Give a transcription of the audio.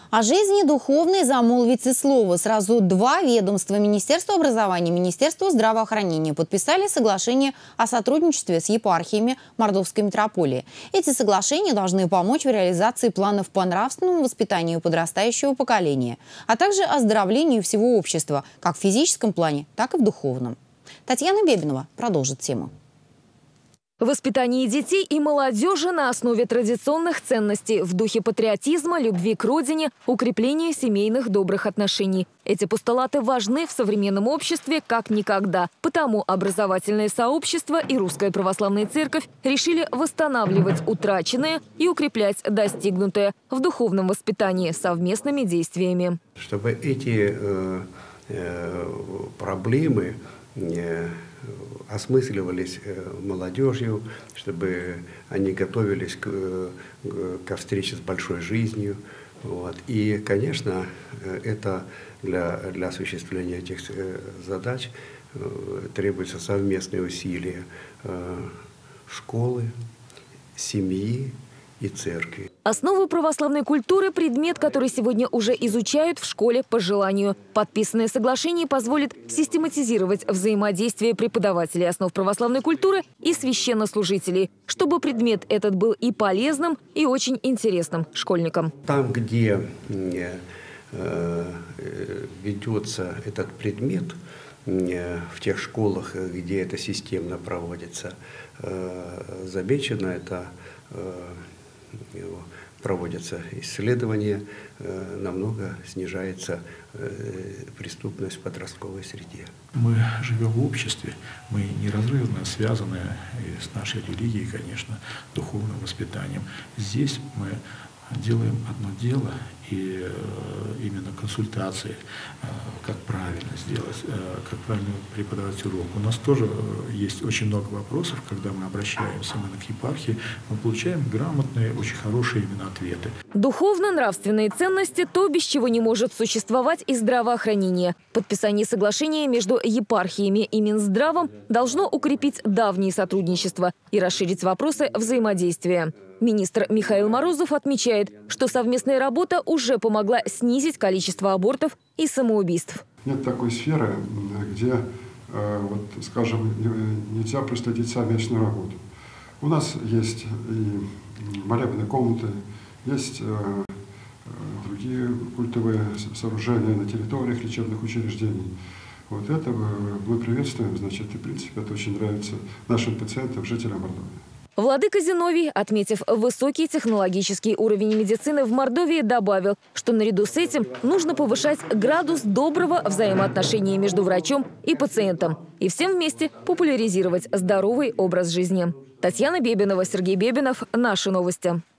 О жизни духовной замолвицы слова. Сразу два ведомства – Министерство образования и Министерство здравоохранения – подписали соглашение о сотрудничестве с епархиями Мордовской митрополии. Эти соглашения должны помочь в реализации планов по нравственному воспитанию подрастающего поколения, а также оздоровлению всего общества, как в физическом плане, так и в духовном. Татьяна Бебинова продолжит тему. Воспитание детей и молодежи на основе традиционных ценностей в духе патриотизма, любви к родине, укрепления семейных добрых отношений. Эти постулаты важны в современном обществе как никогда. Потому образовательное сообщество и Русская Православная Церковь решили восстанавливать утраченное и укреплять достигнутое в духовном воспитании совместными действиями. Чтобы эти проблемы осмысливались молодежью, чтобы они готовились ко встрече с большой жизнью. Вот. И, конечно, это для осуществления этих задач требуются совместные усилия школы, семьи и церкви. Основы православной культуры – предмет, который сегодня уже изучают в школе по желанию. Подписанное соглашение позволит систематизировать взаимодействие преподавателей основ православной культуры и священнослужителей, чтобы предмет этот был и полезным, и очень интересным школьникам. Там, где ведется этот предмет, в тех школах, где это системно проводится, замечено это, проводятся исследования, намного снижается преступность в подростковой среде. Мы живем в обществе, мы неразрывно связаны с нашей религией, конечно, духовным воспитанием. Здесь мы делаем одно дело, и именно консультации, как правильно сделать, как правильно преподавать урок. У нас тоже есть очень много вопросов, когда мы обращаемся именно к епархии, мы получаем грамотные, очень хорошие именно ответы. Духовно-нравственные ценности – то, без чего не может существовать и здравоохранение. Подписание соглашения между епархиями и Минздравом должно укрепить давние сотрудничества и расширить вопросы взаимодействия. Министр Михаил Морозов отмечает, что совместная работа уже помогла снизить количество абортов и самоубийств. Нет такой сферы, где, вот, скажем, нельзя проследить совместную работу. У нас есть и молебные комнаты, есть другие культовые сооружения на территориях лечебных учреждений. Вот это мы приветствуем, значит, и в принципе это очень нравится нашим пациентам, жителям Мордовии. Владыка Зиновий, отметив высокий технологический уровень медицины в Мордовии, добавил, что наряду с этим нужно повышать градус доброго взаимоотношения между врачом и пациентом и всем вместе популяризировать здоровый образ жизни. Татьяна Бебинова, Сергей Бебинов. Наши новости.